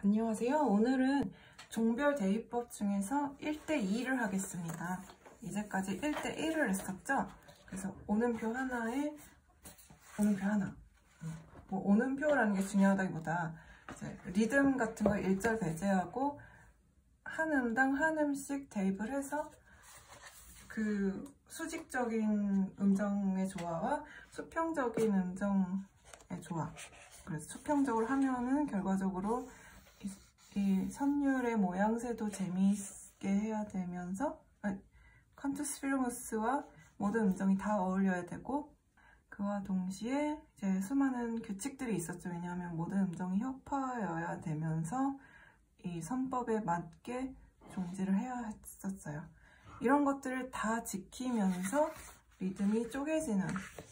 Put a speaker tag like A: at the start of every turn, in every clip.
A: 안녕하세요. 오늘은 종별 대위법 중에서 1대2를 하겠습니다. 이제까지 1대1을 했었죠? 그래서 오는표 하나에 오는표 하나. 오는표라는 게 중요하다기보다 이제 리듬 같은 거 1절 배제하고 한 음당 한 음씩 대입을 해서 그 수직적인 음정의 조화와 수평적인 음정의 조화. 그래서 수평적으로 하면은 결과적으로 이 선율의 모양새도 재미있게 해야 되면서 컨투스 필루무스와 모든 음정이 다 어울려야 되고, 그와 동시에 이제 수많은 규칙들이 있었죠. 왜냐하면 모든 음정이 협화여야 되면서 이 선법에 맞게 종지를 해야 했었어요. 이런 것들을 다 지키면서 리듬이 쪼개지는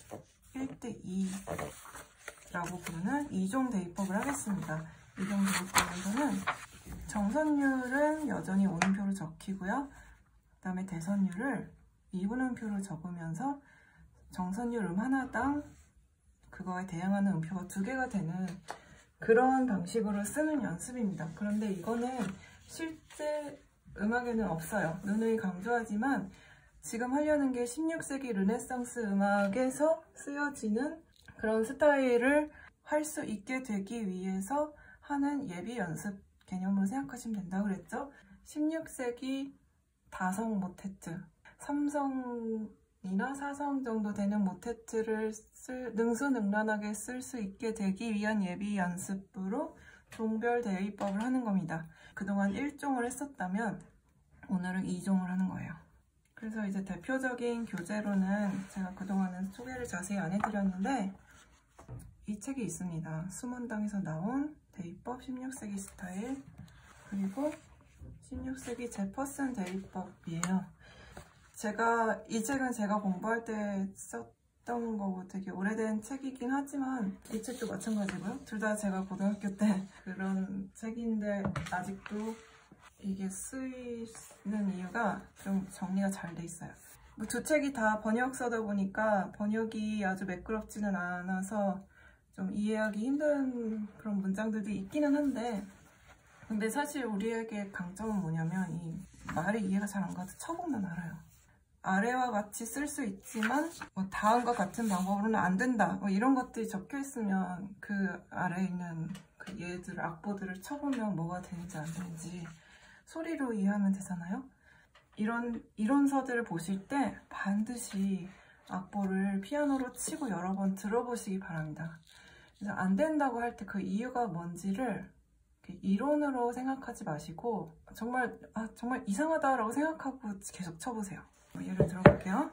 A: 1대2라고 부르는 2종 대위법을 하겠습니다. 2종 대위법에서는 정선율은 여전히 오는표로 적히고요. 그 다음에 대선율을 이분음표로 적으면서 정선율 음 하나당 그거에 대응하는 음표가 2개가 되는 그런 방식으로 쓰는 연습입니다. 그런데 이거는 실제 음악에는 없어요. 누누이 강조하지만 지금 하려는 게 16세기 르네상스 음악에서 쓰여지는 그런 스타일을 할 수 있게 되기 위해서 하는 예비 연습 개념으로 생각하시면 된다고 그랬죠. 16세기 다성 모테트, 3성이나 4성 정도 되는 모테트를 능수능란하게 쓸 수 있게 되기 위한 예비 연습으로 종별 대위법을 하는 겁니다. 그동안 1종을 했었다면 오늘은 2종을 하는 거예요. 그래서 이제 대표적인 교재로는 제가 그동안은 소개를 자세히 안 해드렸는데 이 책이 있습니다. 수문당에서 나온 대위법 16세기 스타일, 그리고 16세기 제퍼슨 대위법이에요. 이 책은 제가 공부할 때 썼던 거고 되게 오래된 책이긴 하지만 이 책도 마찬가지고요. 둘 다 제가 고등학교 때 그런 책인데 아직도 이게 쓰이는 이유가 좀 정리가 잘 돼 있어요. 두 책이 다 번역서다 보니까 번역이 아주 매끄럽지는 않아서 좀 이해하기 힘든 그런 문장들도 있기는 한데, 근데 사실 우리에게 강점은 뭐냐면 이 말이 이해가 잘 안 가도 처음만 알아요. 아래와 같이 쓸 수 있지만 다음과 같은 방법으로는 안 된다, 이런 것들이 적혀 있으면 그 아래에 있는 그 예들, 악보들을 쳐보면 뭐가 되는지 안 되는지 소리로 이해하면 되잖아요. 이런 이론서들을 보실 때 반드시 악보를 피아노로 치고 여러 번 들어보시기 바랍니다. 그래서 안 된다고 할 때 그 이유가 뭔지를 이론으로 생각하지 마시고 정말 이상하다라고 생각하고 계속 쳐보세요. 예를 들어볼게요.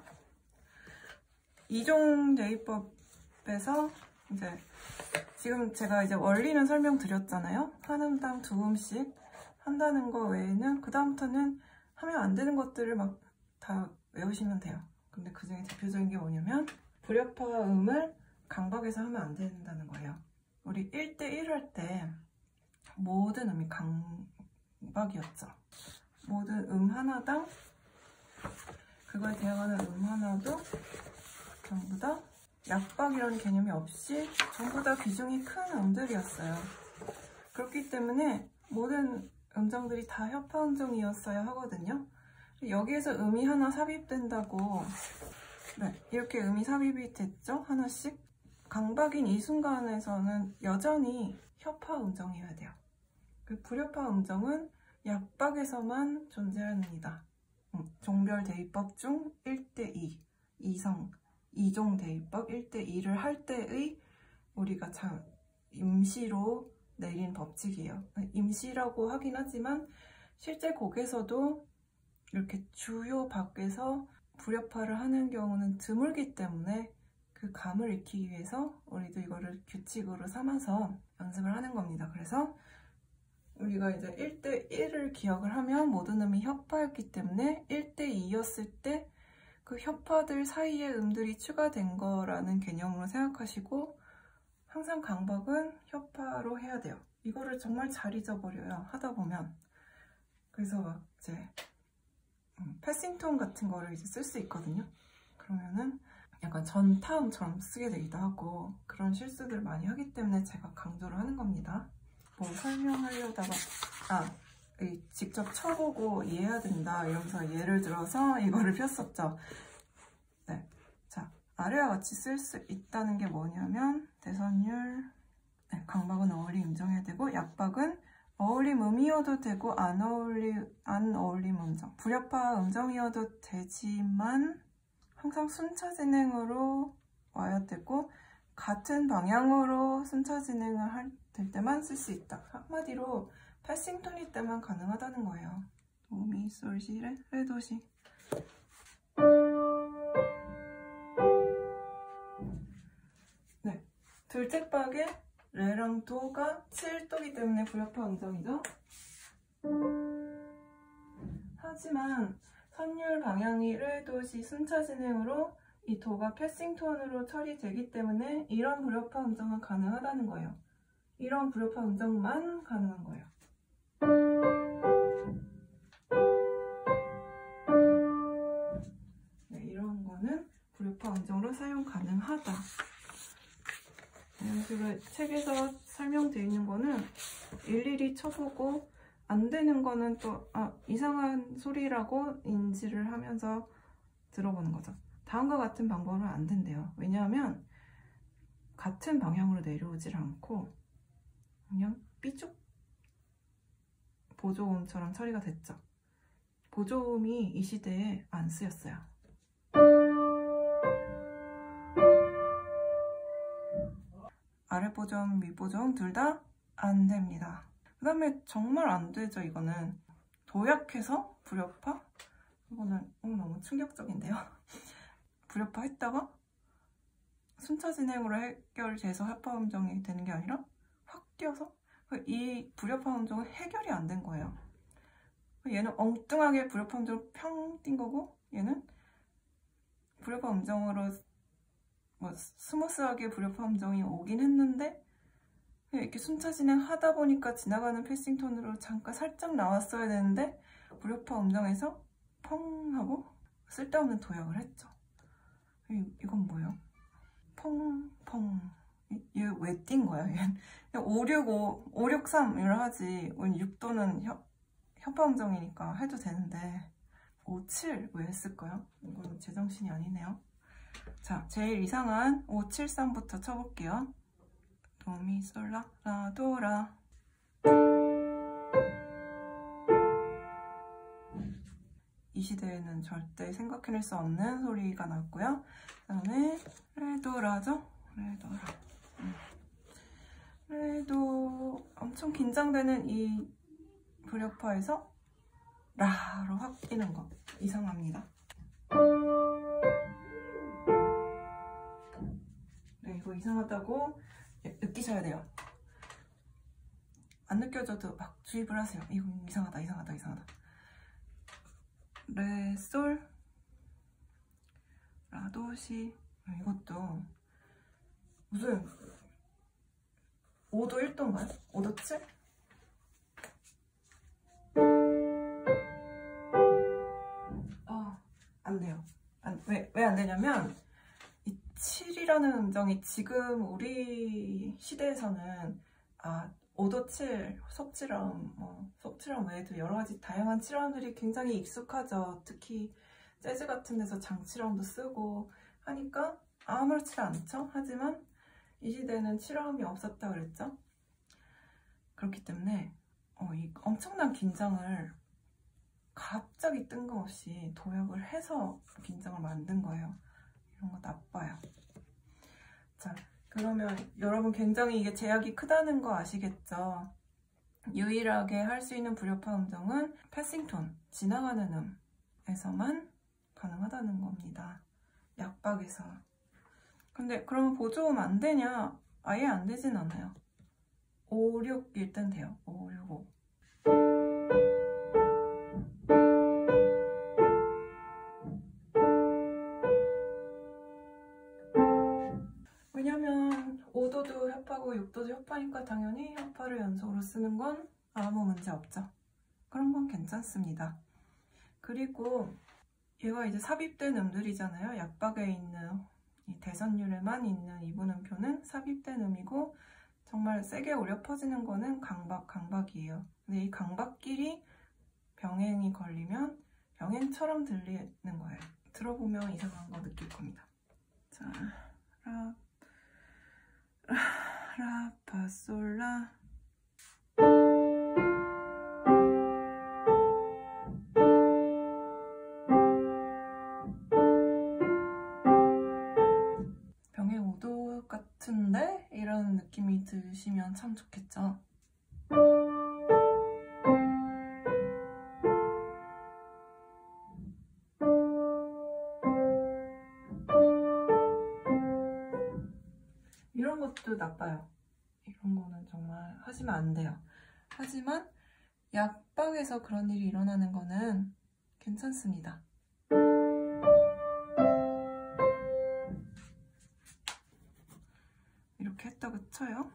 A: 2종 대위법에서 이제 지금 제가 이제 원리는 설명드렸잖아요. 한 음당 2음씩 한다는 거 외에는 그 다음부터는 하면 안 되는 것들을 막 다 외우시면 돼요. 근데 그 중에 대표적인 게 뭐냐면 불협화 음을 강박에서 하면 안 된다는 거예요. 우리 1대1 할 때 모든 음이 강박이었죠. 모든 음 하나당 그거에 대응하는 음 하나도 전부 다 약박이라는 개념이 없이 전부 다 비중이 큰 음들이었어요. 그렇기 때문에 모든 음정들이 다 협화 음정이었어야 하거든요. 여기에서 음이 하나 삽입된다고, 이렇게 음이 삽입이 됐죠? 하나씩. 강박인 이 순간에서는 여전히 협화 음정이어야 돼요. 그 불협화 음정은 약박에서만 존재합니다. 종별 대위법 중 1대2, 2종 대위법 1대2를 할 때의 우리가 참 임시로 내린 법칙이에요. 임시라고 하긴 하지만 실제 곡에서도 이렇게 주요 밖에서 불협화를 하는 경우는 드물기 때문에 그 감을 익히기 위해서 우리도 이거를 규칙으로 삼아서 연습을 하는 겁니다. 그래서 우리가 이제 1대1을 기억을 하면 모든 음이 협화였기 때문에 1대2였을 때 그 협화들 사이에 음들이 추가된 거라는 개념으로 생각하시고, 항상 강박은 협화로 해야 돼요. 이거를 정말 잘 잊어버려요, 하다 보면. 그래서 막 이제 패싱톤 같은 거를 이제 쓸 수 있거든요. 그러면은 약간 전타음처럼 쓰게 되기도 하고 그런 실수들을 많이 하기 때문에 제가 강조를 하는 겁니다. 뭐 설명하려다가 직접 쳐보고 이해해야 된다 이러면서 예를 들어서 이거를 폈었죠. 네, 자, 아래와 같이 쓸 수 있다는 게 뭐냐면 대선율, 네, 강박은 어울림 인정해야 되고 약박은 어울림 음이어도 되고 안 어울림 음정, 불협화 음정이어도 되지만 항상 순차 진행으로 와야 되고 같은 방향으로 순차 진행을 될 때만 쓸 수 있다. 한마디로 패싱톤일 때만 가능하다는 거예요. 미, 솔, 시, 레, 도, 시. 네, 둘째 박에 레랑 도가 7도기 때문에 불협화 음정이죠. 하지만 선율 방향이 레, 도, 시 순차 진행으로 이 도가 패싱톤으로 처리되기 때문에 이런 불협화 음정은 가능하다는 거예요. 이런 불협화 음정만 가능한 거예요. 네, 이런 거는 불협화 음정으로 사용 가능하다. 이런 식으로 책에서 설명되어 있는 거는 일일이 쳐보고 안 되는 거는 또 이상한 소리라고 인지를 하면서 들어보는 거죠. 다음과 같은 방법으로 안 된대요. 왜냐하면 같은 방향으로 내려오질 않고 그냥 삐죽 보조음처럼 처리가 됐죠. 보조음이 이 시대에 안 쓰였어요. 아래 보조음, 위 보조음 둘 다 안 됩니다. 그 다음에 정말 안 되죠. 이거는 도약해서 불협화? 이거는 너무 충격적인데요. 불협화 했다가 순차 진행으로 해결돼서 협화 음정이 되는 게 아니라 확 뛰어서 이 불협화 음정은 해결이 안 된 거예요. 얘는 엉뚱하게 불협화 음정으로 평 뛴 거고 얘는 불협화 음정으로 뭐 스무스하게 불협화 음정이 오긴 했는데 이렇게 순차 진행하다 보니까 지나가는 패싱톤으로 잠깐 살짝 나왔어야 되는데 불협화 음정에서 펑 하고 쓸데없는 도약을 했죠. 이건 뭐예요? 펑펑. 얘 왜 뛴 거야? 얘는 565, 563 이걸 하지. 6도는 협화 음정이니까 해도 되는데 57 왜 했을까요? 이건 제정신이 아니네요. 자, 제일 이상한 573부터 쳐볼게요. 도미, 솔, 라, 도, 라. 이 시대에는 절대 생각해낼 수 없는 소리가 났고요. 그 다음에 레도, 라죠? 레도, 라. 레도 엄청 긴장되는 이 불협화에서 라로 확 뛰는 거 이상합니다. 네, 이거 이상하다고 느끼셔야 돼요. 안 느껴져도 막 주입을 하세요. 이거 이상하다, 이상하다, 이상하다. 레, 솔, 라, 도, 시. 이것도 무슨 5도 1도인가요? 5도 7? 안 돼요. 왜 안 되냐면 이 7이라는 음정이 지금 우리 시대에서는 5도 7, 속칠음, 속칠음 외에도 여러 가지 다양한 칠음들이 굉장히 익숙하죠. 특히 재즈 같은 데서 장칠음도 쓰고 하니까 아무렇지 않죠. 하지만 이 시대에는 칠음이 없었다 그랬죠. 그렇기 때문에 이 엄청난 긴장을 갑자기 뜬금없이 도약을 해서 긴장을 만든 거예요. 이런 거 나빠요. 자, 그러면 여러분 굉장히 이게 제약이 크다는 거 아시겠죠? 유일하게 할 수 있는 불협화 음정은 패싱톤, 지나가는 음에서만 가능하다는 겁니다. 약박에서. 근데 그러면 보조음 안 되냐? 아예 안 되진 않아요. 5, 6일 땐 돼요. 5, 6, 5. 왜냐면 5도도 협파고 6도도 협파니까 당연히 협파를 연속으로 쓰는 건 아무 문제 없죠. 그런 건 괜찮습니다. 그리고 얘가 이제 삽입된 음들이잖아요. 약박에 있는 이 대선율에만 있는 이분음표는 삽입된 음이고 정말 세게 울려 퍼지는 거는 강박이에요. 근데 이 강박끼리 병행이 걸리면 병행처럼 들리는 거예요. 들어보면 이상한 거 느낄 겁니다. 자, 라, 파, 솔, 라. 병행 5도 같은데? 이런 느낌이 드시면 참 좋겠죠? 이런 것도 나빠요. 이런 거는 정말 하시면 안 돼요. 하지만 약박에서 그런 일이 일어나는 거는 괜찮습니다. 이렇게 했다고 쳐요.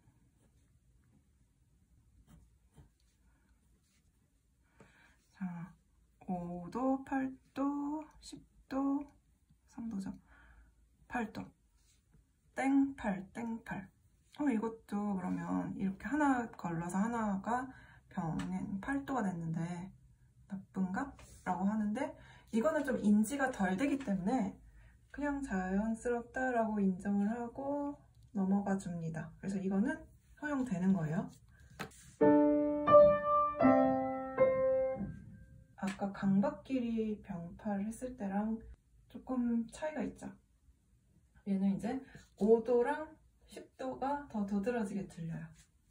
A: 자, 5도, 8도, 10도, 3도죠. 8도. 땡8, 땡8. 이것도 그러면 이렇게 하나 걸러서 하나가 병행 8도가 됐는데 나쁜가? 라고 하는데 이거는 좀 인지가 덜 되기 때문에 그냥 자연스럽다라고 인정을 하고 넘어가 줍니다. 그래서 이거는 허용되는 거예요. 아까 강박끼리 병파를 했을 때랑 조금 차이가 있죠. 얘는 이제 5도랑 10도가 더 두드러지게 들려요.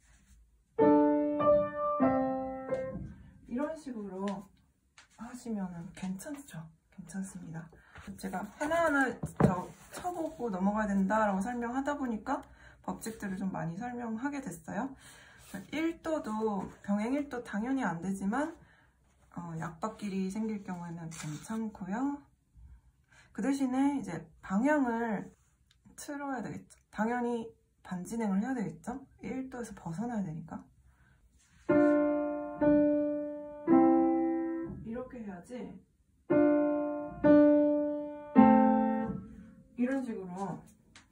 A: 이런 식으로 하시면 괜찮죠? 괜찮습니다. 제가 하나하나 쳐보고 넘어가야 된다라고 설명하다 보니까 법칙들을 좀 많이 설명하게 됐어요. 1도도 병행 1도 당연히 안 되지만 약박끼리 생길 경우에는 괜찮고요. 그 대신에 이제 방향을 틀어야 되겠죠. 당연히 반진행을 해야 되겠죠. 1도에서 벗어나야 되니까. 이렇게 해야지. 이런 식으로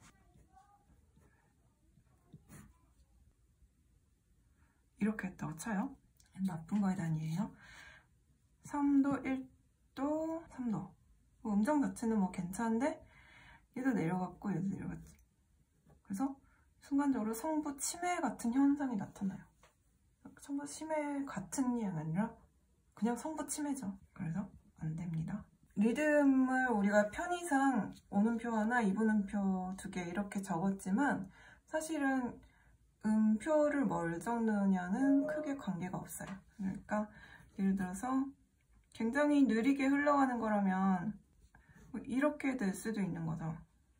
A: 이렇게 했다고 쳐요. 나쁜 거에 단위예요. 3도, 1도, 3도. 음정 자체는 뭐 괜찮은데 얘도 내려갔고 얘도 내려갔지. 그래서 순간적으로 성부 침해 같은 현상이 나타나요. 성부 침해 같은 게 아니라 그냥 성부 침해죠. 그래서 안 됩니다. 리듬을 우리가 편의상 오음표 하나, 이분음표 2개 이렇게 적었지만 사실은 음표를 뭘 적느냐는 크게 관계가 없어요. 그러니까 예를 들어서 굉장히 느리게 흘러가는 거라면 이렇게 될 수도 있는 거죠.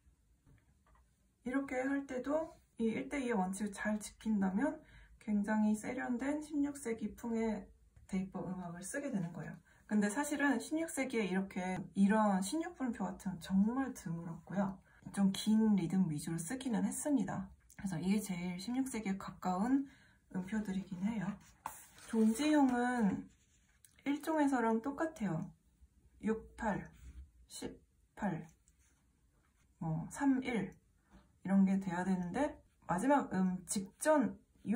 A: 이렇게 할 때도 이 1대2의 원칙을 잘 지킨다면 굉장히 세련된 16세기 풍의 대입법 음악을 쓰게 되는 거예요. 근데 사실은 16세기에 이런 16분음표 같은 정말 드물었고요. 좀 긴 리듬 위주로 쓰기는 했습니다. 그래서 이게 제일 16세기에 가까운 음표들이긴 해요. 존지형은 1종에서랑 똑같아요. 6, 8, 18, 3, 1 이런 게 돼야 되는데 마지막 직전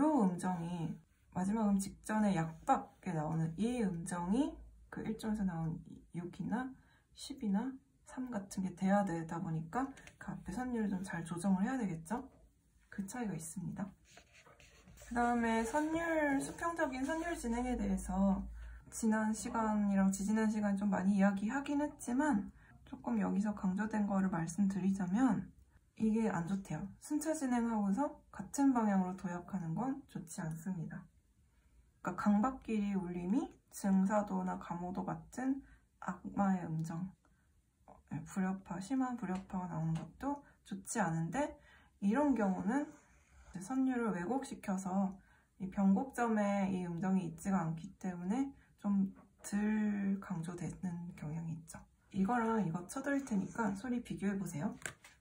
A: 마지막 직전에 약박에 나오는 이 음정이 그 1점에서 나온 6이나 10이나 3 같은 게 돼야 되다 보니까 그 앞에 선율을 좀 잘 조정을 해야 되겠죠? 그 차이가 있습니다. 그 다음에 수평적인 선율 진행에 대해서 지난 시간이랑 지지난 시간 좀 많이 이야기하긴 했지만 조금 여기서 강조된 거를 말씀드리자면 이게 안 좋대요. 순차 진행하고서 같은 방향으로 도약하는 건 좋지 않습니다. 그러니까 강박끼리 울림이 증사도나 감오도 같은 악마의 음정, 심한 불협화가 나오는 것도 좋지 않은데 이런 경우는 선율을 왜곡시켜서 이 변곡점에 이 음정이 있지가 않기 때문에 좀 덜 강조되는 경향이 있죠. 이거랑 이거 쳐드릴 테니까 소리 비교해보세요.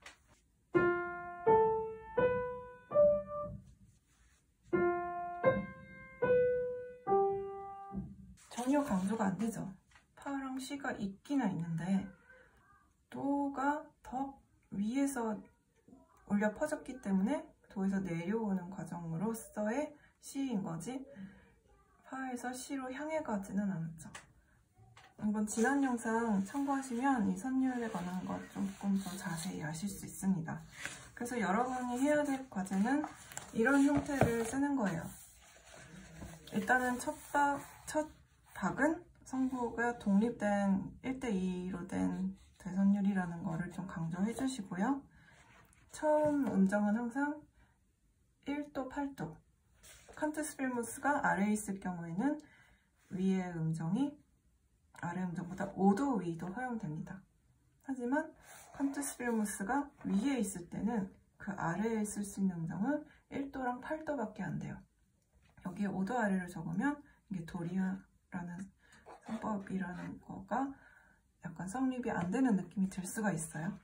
A: 전혀 강조가 안 되죠. 파랑 시가 있기는 있는데 도가 더 위에서 올려 퍼졌기 때문에 도에서 내려오는 과정으로서의 시인 거지 파에서 시로 향해 가지는 않죠. 한번 지난 영상 참고하시면 이 선율에 관한 것 조금 더 자세히 아실 수 있습니다. 그래서 여러분이 해야 될 과제는 이런 형태를 쓰는 거예요. 일단은 첫 박은 성부가 독립된 1대2로 된 대선율이라는 거를 좀 강조해 주시고요. 처음 음정은 항상 1도, 8도. 칸트스필무스가 아래에 있을 경우에는 위의 음정이 아래 음정보다 5도 위도 허용됩니다. 하지만 칸트스필무스가 위에 있을 때는 그 아래에 쓸 수 있는 음정은 1도랑 8도밖에 안 돼요. 여기에 5도 아래를 적으면 이게 도리아라는 성법이라는 거가 약간 성립이 안 되는 느낌이 들 수가 있어요.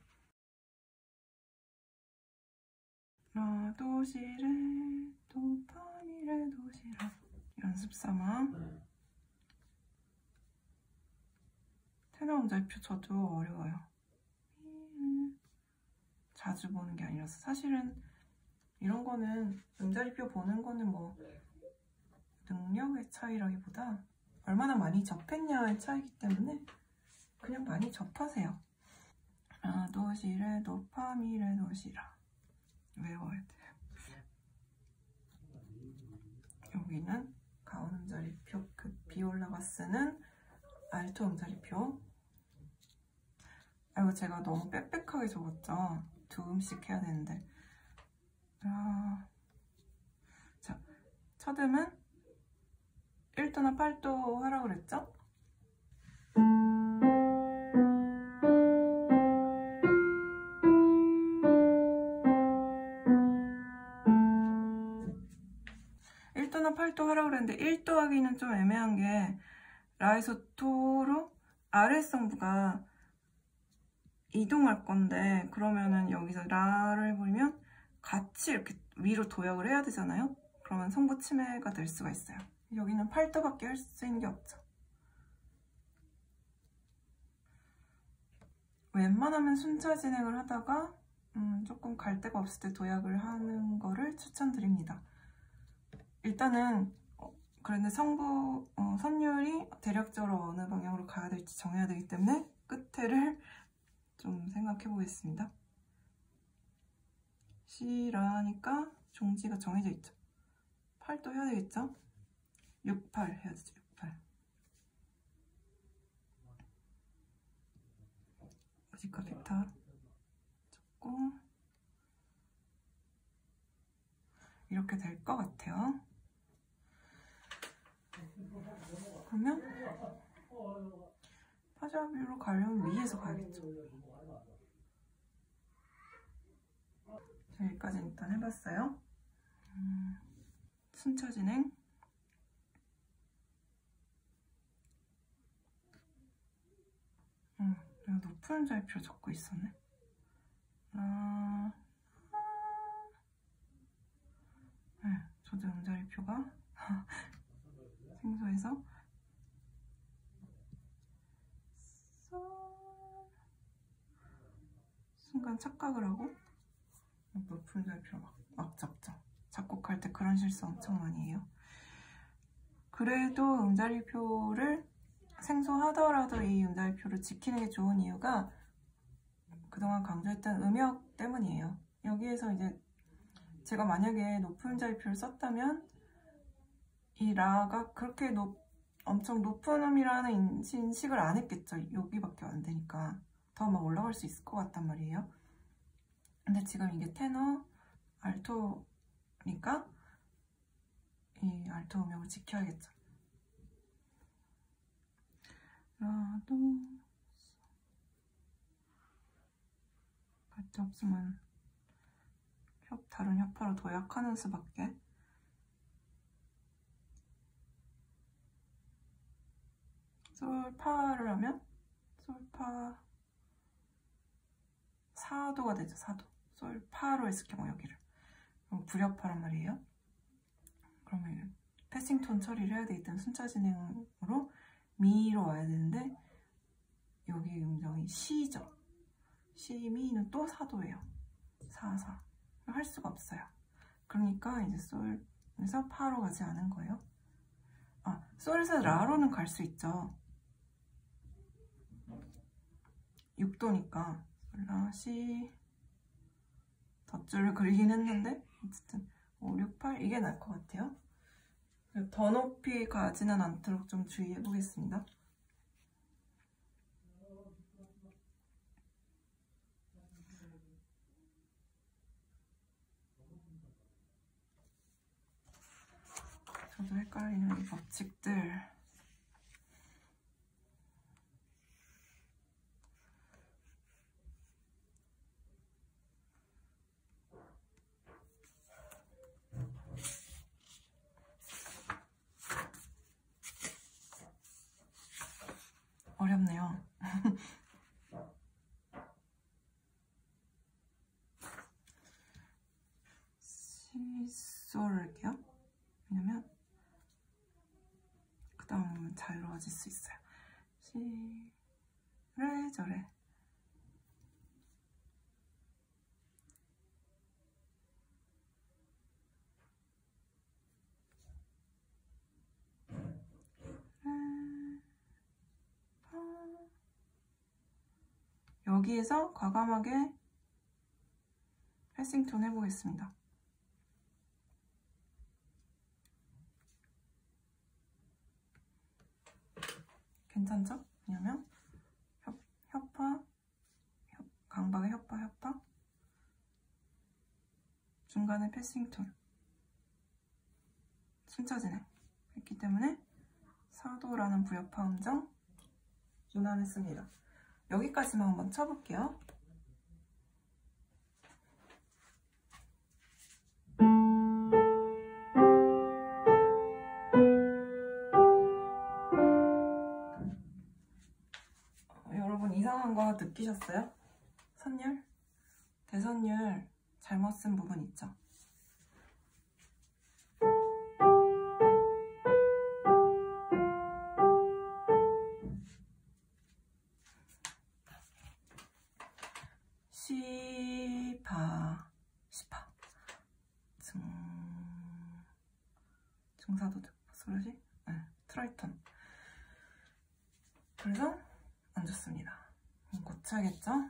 A: 라도시레 도파미레 도시라 연습 삼아. 테너 음절표 저도 어려워요. 자주 보는 게 아니라서. 사실은 이런 거는 음자리표 보는 거는 뭐 능력의 차이라기보다 얼마나 많이 접했냐의 차이기 때문에 그냥 많이 접하세요. 라도시레 도파미레 도시라 외워야 돼요. 여기는 가온 음자리표, 그 비올라가 쓰는 알토 음자리표. 이거 제가 너무 빽빽하게 적었죠. 2음씩 해야 되는데. 자, 첫 음은 1도나 8도 하라고 그랬죠? 하라고 그랬는데 1도 하기는 좀 애매한 게 라에서 도로 아랫성부가 이동할 건데 그러면은 여기서 라를 해버리면 같이 이렇게 위로 도약을 해야 되잖아요. 그러면 성부 침해가 될 수가 있어요. 여기는 8도밖에 할 수 있는 게 없죠. 웬만하면 순차 진행을 하다가 조금 갈 데가 없을 때 도약을 하는 거를 추천드립니다. 일단은 그런데 성부 선율이 대략적으로 어느 방향으로 가야 될지 정해야 되기 때문에 끝에를 좀 생각해 보겠습니다. 시라니까 종지가 정해져 있죠. 8도 해야 되겠죠? 6, 8 해야 되죠. 6, 8. 어디까 빅타 적고 이렇게 될 것 같아요. 그러면 파자비로 가려면 위에서 가야겠죠. 자, 여기까지 일단 해봤어요. 순차 진행. 내가 높은 음자리표 적고 있었네. 네, 저도 음자리표가 생소해서 순간 착각을 하고 높은 음자리표 막 잡죠. 작곡할 때 그런 실수 엄청 많이 해요. 그래도 음자리표를 생소하더라도 이 음자리표를 지키는 게 좋은 이유가 그동안 강조했던 음역 때문이에요. 여기에서 이제 제가 만약에 높은 음자리표를 썼다면 이 라가 그렇게 엄청 높은 음이라는 인식을 안 했겠죠. 여기밖에 안 되니까 더 막 올라갈 수 있을 것 같단 말이에요. 근데 지금 이게 테너, 알토니까 이 알토 음역을 지켜야겠죠. 라도 같이 없으면 다른 협파로 도약하는 수밖에. 솔파를 하면 솔파 4도가 되죠. 4도. 솔파로 했을 경우 여기를 그럼 불협파란 말이에요. 그러면 패싱톤 처리를 해야 되기 때문에 순차 진행으로 미로 와야 되는데 여기 음정이 시죠. 시, 미는 또 4도예요. 4, 4. 할 수가 없어요. 그러니까 이제 솔에서 파로 가지 않은 거예요. 아, 솔에서 라로는 갈 수 있죠. 6도니까 라, 시 덧줄을 그리긴 했는데 어쨌든 5, 6, 8 이게 나을 것 같아요. 더 높이 가지는 않도록 좀 주의해 보겠습니다. 저도 헷갈리는 이 법칙들. 어렵네요. 시솔을 할게요. 왜냐면 그 다음은 잘 이루어질 수 있어요. 시레 저레. 여기에서 과감하게 패싱톤 해보겠습니다. 괜찮죠? 왜냐면 협파, 강박의 협파, 중간에 패싱톤, 순차진행 했기 때문에 사도라는 부여파 음정 유난했습니다. 여기까지만 한번 쳐볼게요. 여러분 이상한 거 느끼셨어요? 선율? 대선율 잘못 쓴 부분 있죠? 시파 증사도 소리지? 네, 트라이톤. 그래서 안 좋습니다. 고쳐야겠죠?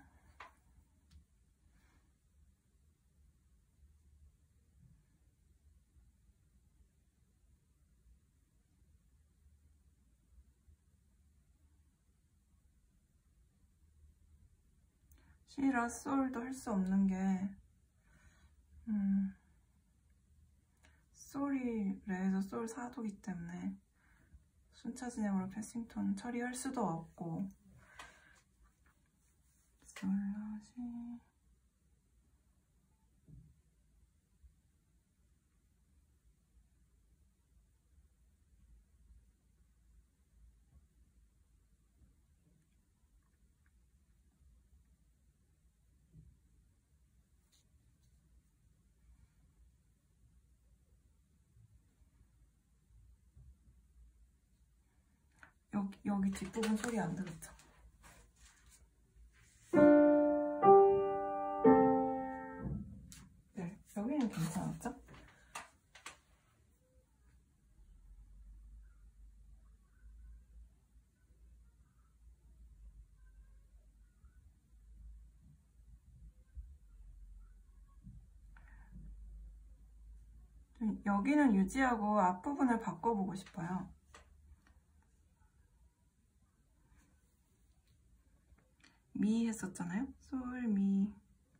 A: 시라 솔도 할 수 없는 게 솔이 레에서 솔 4도기 때문에 순차 진행으로 패싱톤 처리할 수도 없고 솔, 라, 시 여기 뒷부분 소리 안 들었죠? 네, 여기는 괜찮았죠? 여기는 유지하고 앞부분을 바꿔보고 싶어요. 미 했었잖아요. 솔, 미.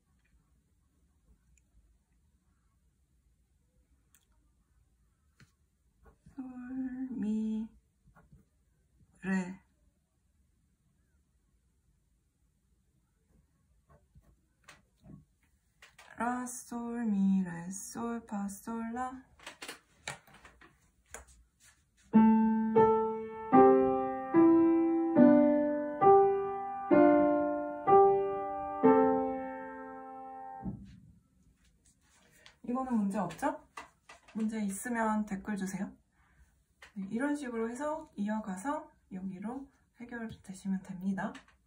A: 솔, 미, 레. 라, 솔, 미, 레, 솔, 파, 솔, 라. 이거는 문제 없죠? 문제 있으면 댓글 주세요. 네, 이런 식으로 해서 이어가서 여기로 해결되시면 됩니다.